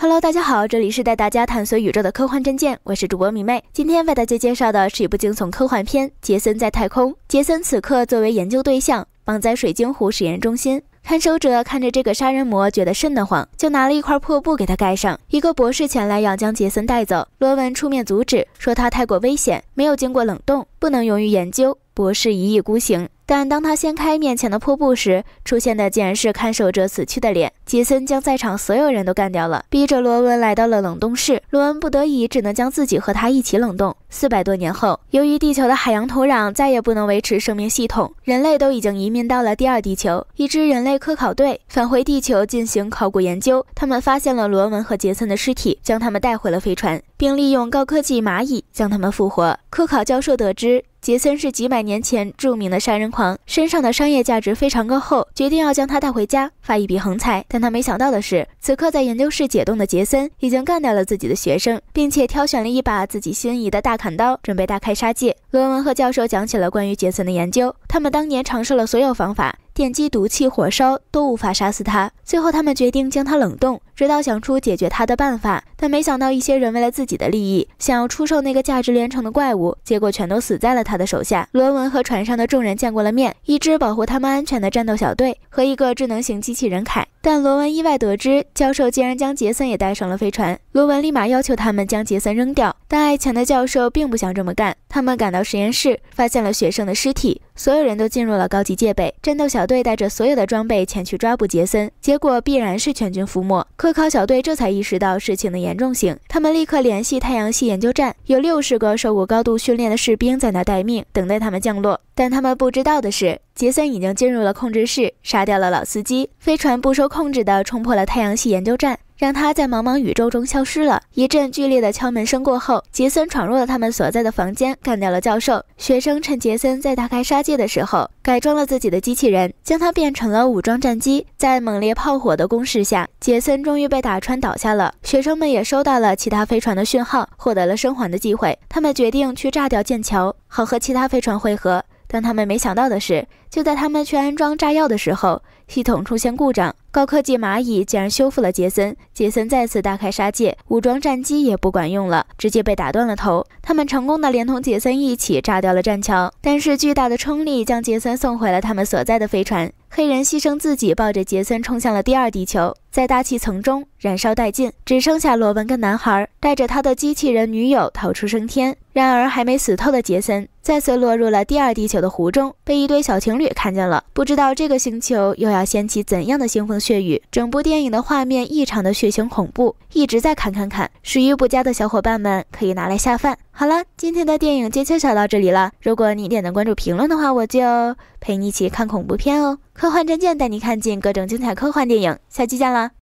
Hello， 大家好，这里是带大家探索宇宙的科幻真剑，我是主播迷妹。今天为大家介绍的是一部惊悚科幻片《杰森在太空》。杰森此刻作为研究对象，绑在水晶湖实验中心。看守者看着这个杀人魔，觉得瘆得慌，就拿了一块破布给他盖上。一个博士前来要将杰森带走，罗文出面阻止，说他太过危险，没有经过冷冻，不能用于研究。博士一意孤行。但当他掀开面前的破布时，出现的竟然是看守者死去的脸。杰森将在场所有人都干掉了，逼着罗文来到了冷冻室。罗文不得已只能将自己和他一起冷冻。400多年后，由于地球的海洋土壤再也不能维持生命系统，人类都已经移民到了第二地球。一支人类科考队返回地球进行考古研究，他们发现了罗文和杰森的尸体，将他们带回了飞船，并利用高科技蚂蚁将他们复活。科考教授得知杰森是几百年前著名的杀人狂，身上的商业价值非常高后，决定要将他带回家发一笔横财。但他没想到的是，此刻在研究室解冻的杰森已经干掉了自己的学生，并且挑选了一把自己心仪的大砍刀，准备大开杀戒。罗文和教授讲起了关于杰森的研究，他们当年尝试了所有方法，电击、毒气、火烧都无法杀死他。最后他们决定将他冷冻，直到想出解决他的办法。但没想到一些人为了自己的利益，想要出售那个价值连城的怪物，结果全都死在了他的手下。罗文和船上的众人见过了面，一支保护他们安全的战斗小队和一个智能型机器人凯。但罗文意外得知教授竟然将杰森也带上了飞船，罗文立马要求他们将杰森扔掉，但爱钱的教授并不想这么干。他们赶到实验室，发现了学生的尸体，所有人都进入了高级戒备。战斗小队带着所有的装备前去抓捕杰森，结果必然是全军覆没。科考小队这才意识到事情的严重性，他们立刻联系太阳系研究站，有60个受过高度训练的士兵在那待命，等待他们降落。但他们不知道的是，杰森已经进入了控制室，杀掉了老司机。飞船不受控制地冲破了太阳系研究站，让他在茫茫宇宙中消失了。一阵剧烈的敲门声过后，杰森闯入了他们所在的房间，干掉了教授。学生趁杰森在大开杀戒的时候，改装了自己的机器人，将它变成了武装战机。在猛烈炮火的攻势下，杰森终于被打穿倒下了。学生们也收到了其他飞船的讯号，获得了生还的机会。他们决定去炸掉剑桥，好和其他飞船会合。但他们没想到的是，就在他们去安装炸药的时候，系统出现故障，高科技蚂蚁竟然修复了杰森。杰森再次大开杀戒，武装战机也不管用了，直接被打断了头。他们成功的连同杰森一起炸掉了栈桥，但是巨大的冲力将杰森送回了他们所在的飞船。黑人牺牲自己，抱着杰森冲向了第二地球，在大气层中燃烧殆尽，只剩下罗文跟男孩带着他的机器人女友逃出升天。然而还没死透的杰森再次落入了第二地球的湖中，被一对小情侣看见了。不知道这个星球又要掀起怎样的腥风血雨。整部电影的画面异常的血腥恐怖，一直在看，食欲不佳的小伙伴们可以拿来下饭。好了，今天的电影就介绍到这里了。如果你点赞关注评论的话，我就陪你一起看恐怖片哦。科幻真剑带你看尽各种精彩科幻电影，下期见啦！